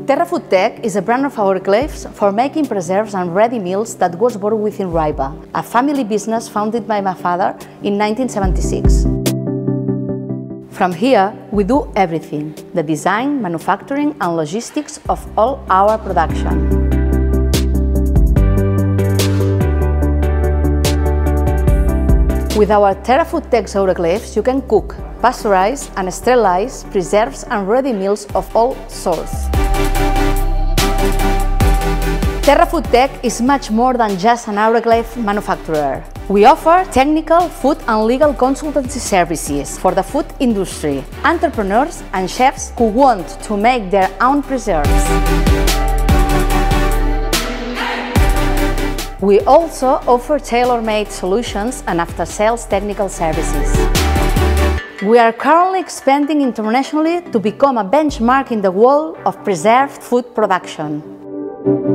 TERRA Food-Tech is a brand of autoclaves for making preserves and ready meals that was born within RAYPA, a family business founded by my father in 1976. From here, we do everything: the design, manufacturing and logistics of all our production. With our TERRA Food-Tech autoclaves, you can cook, pasteurize and sterilize preserves and ready meals of all sorts. TERRA Food-Tech is much more than just an autoclave manufacturer. We offer technical, food and legal consultancy services for the food industry, entrepreneurs and chefs who want to make their own preserves. We also offer tailor-made solutions and after-sales technical services. We are currently expanding internationally to become a benchmark in the world of preserved food production.